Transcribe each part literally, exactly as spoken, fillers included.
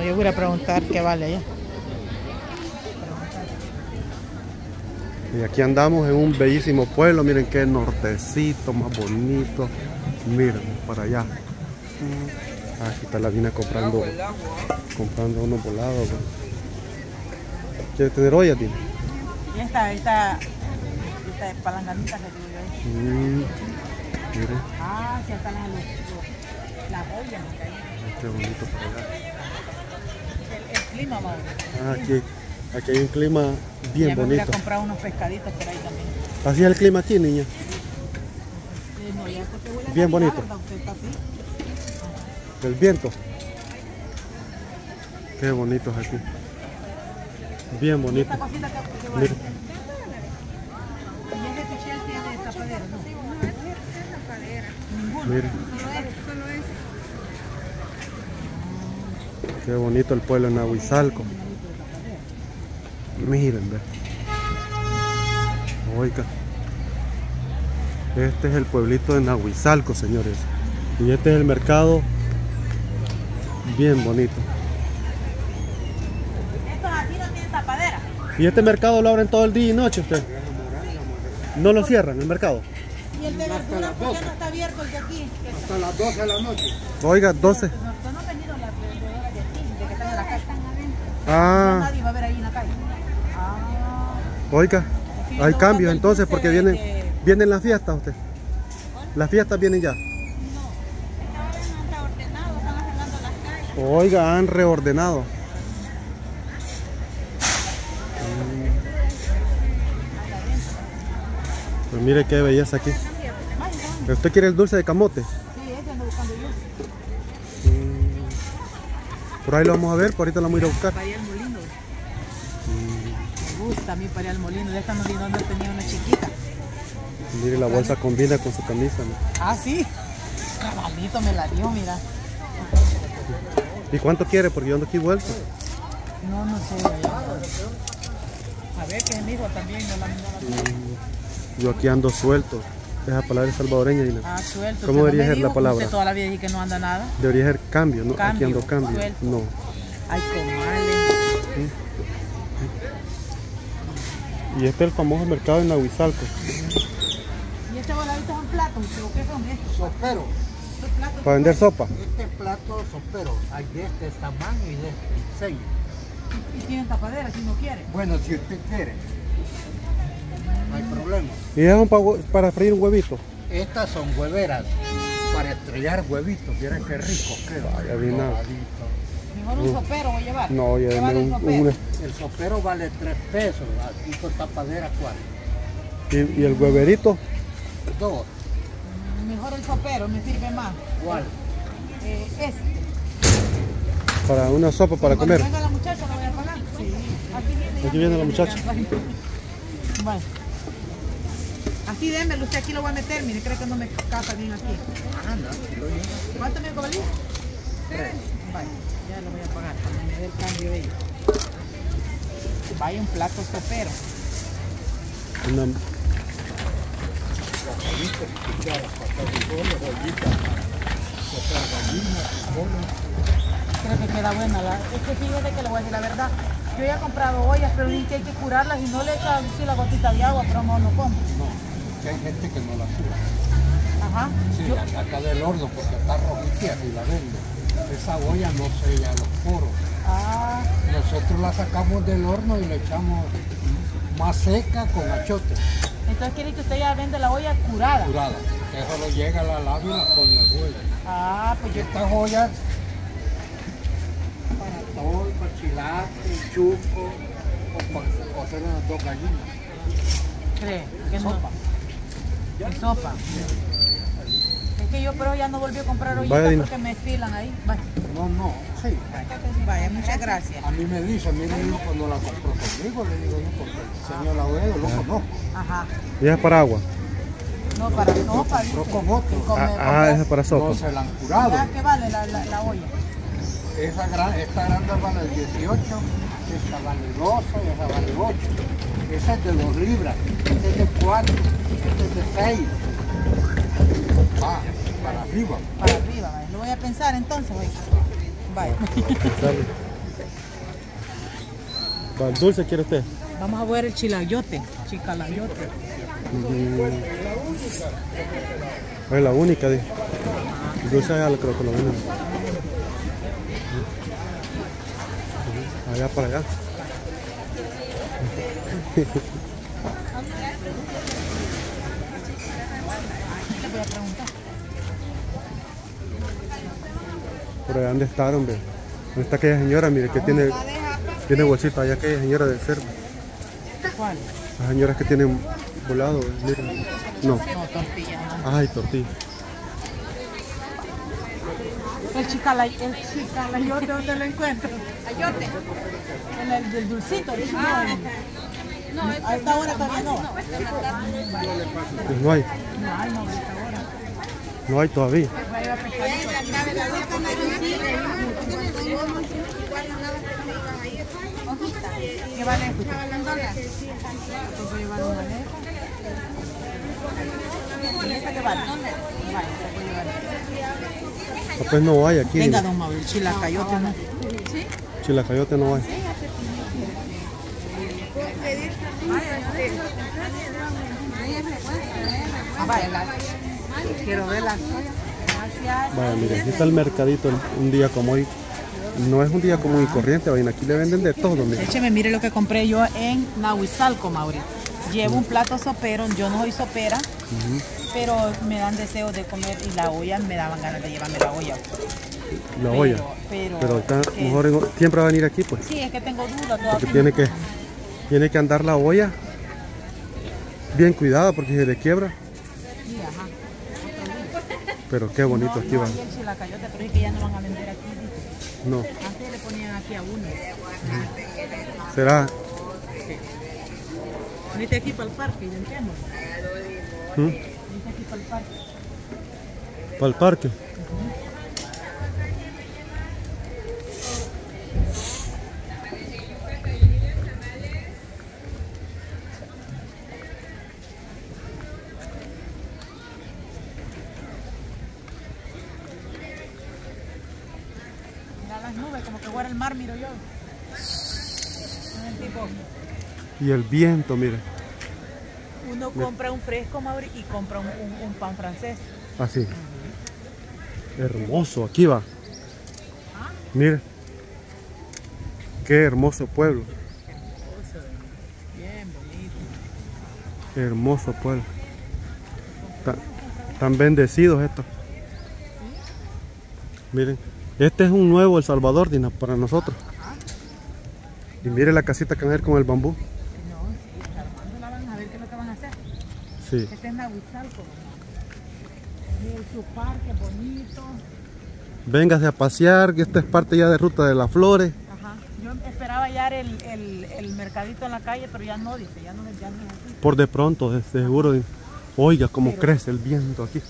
No, yo voy a preguntar qué vale allá. Y aquí andamos en un bellísimo pueblo. Miren qué nortecito, más bonito. Miren, para allá. Ah, aquí está la Dina comprando, comprando unos volados. ¿Quieres tener olla, Dina? Y esta, esta, esta palanganita que digo yo ahí. Mm, miren. Ah, sí, están las, las ollas. Qué bonito por allá. El, el clima, madre. Ah, aquí, aquí hay un clima bien ya me bonito. voy a comprar unos pescaditos por ahí también. Así es el clima aquí, niña. Eh, no, ya porque huele a Bien Navidad, bonito. ¿verdad? Usted está así. El viento. Qué bonito es aquí. Bien bonito. Esta cosita que, que vale. Mira. Y ese pichel tiene tapadera, ¿no? No, es es tapadera. Ninguno. Mira. Solo es, solo es. Qué bonito el pueblo de Nahuizalco. Miren, ve. Oiga. Este es el pueblito de Nahuizalco, señores. Y este es el mercado. Bien bonito. Estos aquí no tienen tapadera. ¿Y este mercado lo abren todo el día y noche usted? ¿No lo cierran el mercado? Y el de verduras, ¿por qué no está abierto el de aquí? Hasta las doce de la noche. Oiga, doce. No, no han venido las vendedoras de aquí, de que están en la calle. Ah, Nadie va a ver ahí en la calle. Ah. oiga, Es que yo hay ando cambios buscando el entonces dulce porque de- vienen, de- vienen las fiestas usted. Las fiestas vienen ya. Ahora no han reordenado, están arreglando las calles. Oiga, han reordenado. Pues mire qué belleza aquí. ¿Usted quiere el dulce de camote? Sí, ese ando buscando yo. Por ahí lo vamos a ver, por ahorita lo vamos a ir a buscar. Para ir al molino. Me gusta a mí para ir al molino. De esta molino no tenía una chiquita. Mire, la bolsa combina con su camisa, ¿no? Ah, sí. Cabalito me la dio, mira. ¿Y cuánto quiere? Porque yo ando aquí vuelto. No, no sé. A ver, que es mi hijo también. No la, no la... Yo aquí ando suelto. Esa palabra es salvadoreña. Dina. Ah, suelto. ¿Cómo Usted debería no me ser la dijo, palabra? Usted toda la vida dije que no anda nada. Debería ser cambio, ¿no? Aquí Cambio, ando cambio. suelto. No. Ay, comales. Y este es el famoso mercado de Nahuizalco. ¿Y este voladito es un plato? ¿O qué son estos? Sopero. ¿Estos platos? Para vender sopa. Este plato sopero. Hay de este tamaño y de este diseño. Y tienen tapadera si no quiere. Bueno, si usted quiere. No hay problema. Y es un pa- para freír un huevito. Estas son hueveras para estrellar huevitos. Miren qué rico queda. Vaya, bien nada. Doradito. Mejor un sopero voy a llevar. No, ya ¿Qué vale el un, sopero? una- El sopero vale tres pesos. Aquí con tapadera, ¿cuál? y, y el hueverito. Dos. Mejor el sopero, me sirve más. ¿Cuál? Eh, este. Para una sopa para Cuando comer. venga la muchacha, ¿lo voy a pagar? Sí. Aquí viene, Aquí viene la muchacha. Vale. Así démelo, usted aquí lo voy a meter, mire, creo que no me casa bien aquí. Ah, no, aquí lo llevo. ¿Cuánto me cobró? Tres. Vale, ya lo voy a pagar cuando me dé el cambio de ellos. Vaya un plato sopero. Una, Bocaditos, cucharas, patas de pollo, bollitas, patas gallinas, pollo. Creo que queda buena. La... Es que fíjate que le voy a decir la verdad. Yo ya he comprado ollas, pero dicen que hay que curarlas y no le echan así la gotita de agua, pero no lo como. No, que hay gente que no la cura. Ajá. Sí, Yo- la saca del horno porque está rojita y la vende. Esa olla no sella los poros. Ah, Nosotros la sacamos del horno y le echamos más seca con achote, entonces quiere que usted ya vende la olla curada. curada. Eso lo llega a la lámina con las ollas. Ah, pues Y yo... estas ollas para todo, para chilate, chuco, o para hacer unas dos gallinas. cree que no. Sopa. En sopa. Es que yo pero ya no volví a comprar ollitas Vaya, Dina. porque me estilan ahí. Vaya. No, no, sí. Vaya, muchas gracias. A mí me dice, mire, yo cuando la compró conmigo, le digo yo, porque el señor Abuelo lo conozco. Ajá. y es para agua. No, para sopa, dice. compró con otro. Que come- Ah, ah, come- esa es para No sopa. se la han curado. ¿Ya qué vale la, la, la olla? Esa gran, esta grande vale dieciocho, esta vale doce, esa vale ocho. Esa es de dos libras, esta es de cuatro, esta es de seis. Va, para arriba. Para arriba, vaya. Lo voy a pensar entonces, oiga. Vaya. Sale. ¿Para el dulce quiere usted? Vamos a ver el chilayote. Chicalayote. Mm. Es la única, dice. El dulce allá creo que lo venden. Allá para allá. Le voy a preguntar. Por allá donde está, hombre. ¿Dónde está aquella señora? Mire que tiene, tiene bolsita allá, aquella señora de cerdo. ¿Cuál? Las señoras que tienen volado, miren. No. No, tortilla. No. Ay, tortilla. El chicala, el chicalayote, ¿dónde lo encuentro? Ayote. En el del dulcito. El Ah, chicalayote. no, A esta hora todavía no. Pues no hay. No hay, no, a esta hora. No hay todavía. Va a ir a pescar. ¿Qué vale? Tengo que llevar una maleta. ¿Y esta qué vale? Vale, tengo que llevar. Ah, pues no hay aquí. Venga, don Mauricio, chilacayote, ¿no? Chilacayote no hay. Ah, vaya. Quiero verla. Gracias. Vaya, mire, aquí está el mercadito un día como hoy. No es un día común y corriente, vayan, aquí le venden de todo, mire. Écheme, mire lo que compré yo en Nahuizalco, Mauri. Llevo un plato sopero, yo no soy sopera, Uh-huh. pero me dan deseo de comer y la olla, me daban ganas de llevarme la olla. La olla. Pero, Pero está que- mejor en- siempre va a venir aquí, pues. Sí, es que tengo duda Porque todavía. tiene que, tiene que andar la olla bien cuidada porque se le quiebra. Sí, ajá. Pero qué bonito No, aquí no, va. y el chilacayote, pero es que ya no van a vender aquí. dice. No, Antes le ponían aquí a uno. será. Venite aquí para el parque, yo entiendo. ¿Mm? Venite aquí para el parque. Para el parque. Mira las nubes, como que fuera el mar, miro yo. Un tipo, Y el viento, mire. uno compra un fresco, Mauri, y compra un, un- un pan francés. Así. Hermoso, aquí va. Mire. Qué hermoso pueblo. Bien bonito. Hermoso pueblo. Tan, tan bendecidos estos. Miren, este es un nuevo El Salvador, Dina, para nosotros. Y mire la casita que van a ver con el bambú. No, sí, armando la van a ver qué es lo que van a hacer. Sí. Este es Nahuizalco. Miren su parque bonito. Véngase a pasear, que esta es parte ya de Ruta de las Flores. Ajá. Yo esperaba hallar el, el, el mercadito en la calle, pero ya no, dice, ya no, ya no es así. Por de pronto, de de seguro. Dina. Oiga cómo Pero- crece el viento aquí.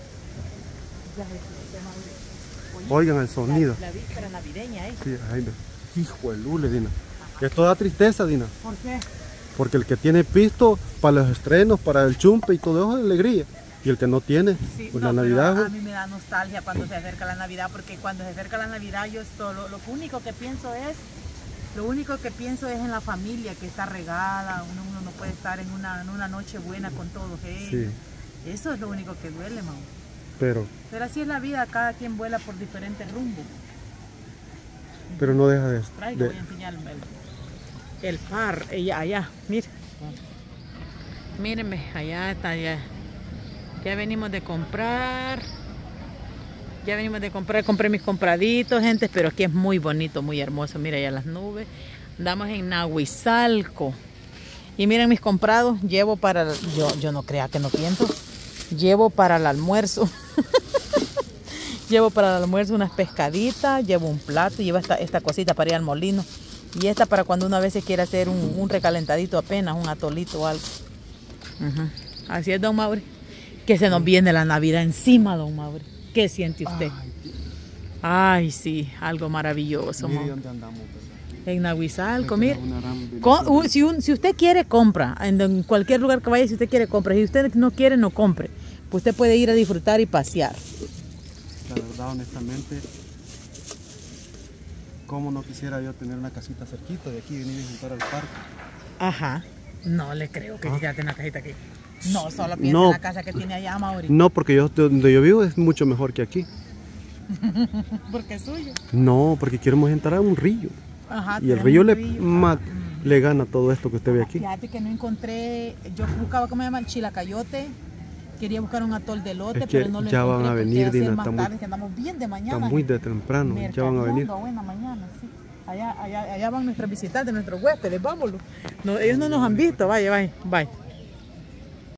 Ya es el tema de- Oye, Oigan el sonido. La, la víspera navideña, ¿eh? Sí, ay, no. Hijo de lule, Dina. Esto da tristeza, Dina. ¿Por qué? Porque el que tiene pisto para los estrenos, para el chumpe y todo eso es alegría. Y el que no tiene, Sí, pues no, la pero Navidad. a mí me da nostalgia cuando se acerca la Navidad, porque cuando se acerca la Navidad yo esto, lo, lo único que pienso es, lo único que pienso es en la familia que está regada, uno, uno no puede estar en una, en una noche buena con todos ellos. Sí, Eso es lo único que duele, mamá. pero, Pero así es la vida, cada quien vuela por diferentes rumbos. pero no deja de... Traigo, de- voy a enseñar el, el par, ella allá, mire. Mírenme, allá está, ya. Ya venimos de comprar. Ya venimos de comprar, compré mis compraditos, gente, pero aquí es muy bonito, muy hermoso. Mira ya las nubes. Andamos en Nahuizalco. Y miren mis comprados, llevo para, el- yo, yo no crea que no pienso, llevo para el almuerzo. Llevo para el almuerzo unas pescaditas, llevo un plato, llevo esta, esta cosita para ir al molino. Y esta para cuando uno a veces quiere hacer un, un recalentadito apenas, un atolito o algo. Ujú. Así es, don Mauri. Que se nos viene la Navidad encima, don Mauri. ¿Qué siente usted? Ay, sí, algo maravilloso. Mire Mauri. dónde andamos, ¿verdad? En Nahuizalco, Esta mire. es una gran bendición. Con- u- si, un- si usted quiere, compra. En, en cualquier lugar que vaya, si usted quiere, compra. Si usted no quiere, no compre. Pues usted puede ir a disfrutar y pasear. La verdad, honestamente, ¿Cómo no quisiera yo tener una casita cerquita de aquí y venir a juntar al parque? Ajá. No le creo que Ah. quédate en una cajita aquí. No, solo piensa No. en la casa que tiene allá, Mauri. No, porque yo donde yo vivo es mucho mejor que aquí. Porque es suyo. No, porque queremos entrar a un río. Ajá. Y el tenemos río un le, río. ma- Ah, mm. le gana todo esto que usted ve aquí. Fíjate que no encontré, yo buscaba, ¿cómo se llama? Chilacayote. Quería buscar un atol de elote, Es que pero no lo ya encontré van a porque venir, va a ser Dina, más está muy- tarde, que andamos bien de mañana. Está muy de temprano, ya van a venir. Mercadeando, buena mañana, sí. Allá, allá, allá van nuestros visitantes, nuestros huéspedes, vámonos. No, ellos no nos han visto, vaya, vaya, vaya.